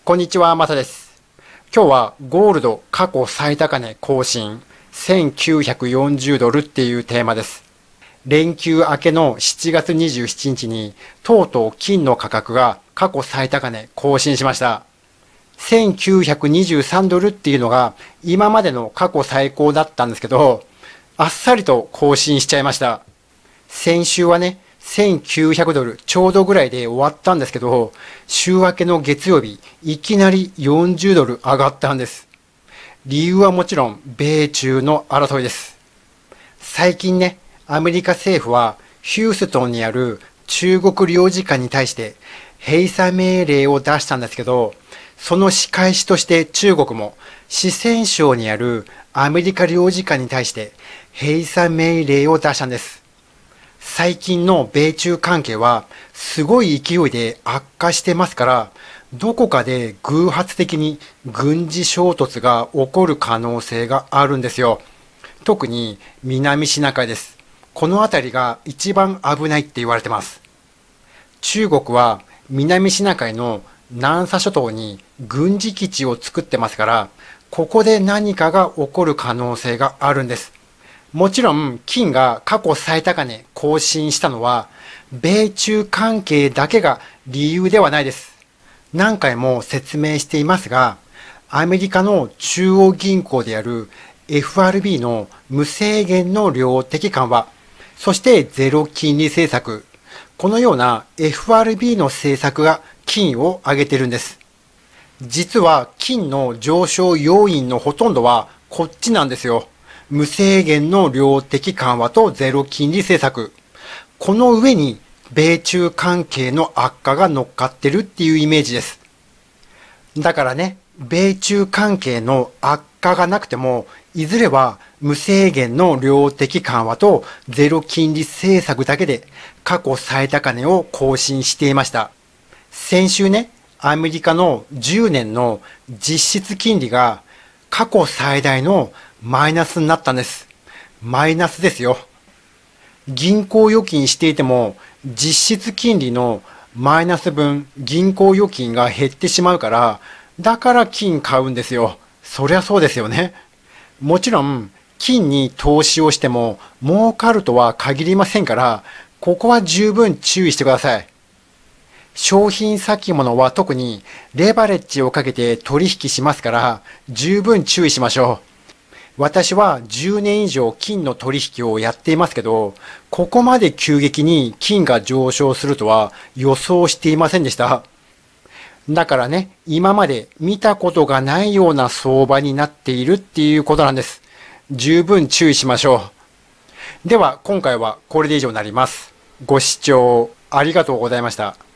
こんにちは、マサです。今日はゴールド過去最高値更新1940ドルっていうテーマです。連休明けの7月27日にとうとう金の価格が過去最高値更新しました。1923ドルっていうのが今までの過去最高だったんですけど、あっさりと更新しちゃいました。先週はね、1900ドルちょうどぐらいで終わったんですけど、週明けの月曜日、いきなり40ドル上がったんです。理由はもちろん、米中の争いです。最近ね、アメリカ政府はヒューストンにある中国領事館に対して閉鎖命令を出したんですけど、その仕返しとして中国も四川省にあるアメリカ領事館に対して閉鎖命令を出したんです。最近の米中関係はすごい勢いで悪化してますから、どこかで偶発的に軍事衝突が起こる可能性があるんですよ。特に南シナ海です。この辺りが一番危ないって言われてます。中国は南シナ海の南沙諸島に軍事基地を作ってますから、ここで何かが起こる可能性があるんです。もちろん金が過去最高値更新したのは米中関係だけが理由ではないです。何回も説明していますが、アメリカの中央銀行である FRB の無制限の量的緩和、そしてゼロ金利政策、このような FRB の政策が金を上げてるんです。実は金の上昇要因のほとんどはこっちなんですよ。無制限の量的緩和とゼロ金利政策。この上に米中関係の悪化が乗っかってるっていうイメージです。だからね、米中関係の悪化がなくても、いずれは無制限の量的緩和とゼロ金利政策だけで過去最高値を更新していました。先週ね、アメリカの10年の実質金利が過去最大のマイナスになったんです。マイナスですよ。銀行預金していても実質金利のマイナス分銀行預金が減ってしまうから、だから金買うんですよ。そりゃそうですよね。もちろん金に投資をしても儲かるとは限りませんから、ここは十分注意してください。商品先物は特にレバレッジをかけて取引しますから、十分注意しましょう。私は10年以上金の取引をやっていますけど、ここまで急激に金が上昇するとは予想していませんでした。だからね、今まで見たことがないような相場になっているっていうことなんです。十分注意しましょう。では今回はこれで以上になります。ご視聴ありがとうございました。